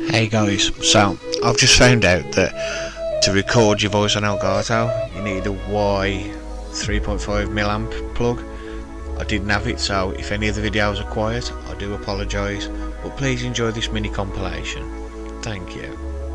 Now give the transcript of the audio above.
Hey guys, so I've just found out that to record your voice on Elgato you need a Y 3.5 milliamp plug. I didn't have it, so if any of the videos are quiet I do apologise, but please enjoy this mini compilation. Thank you.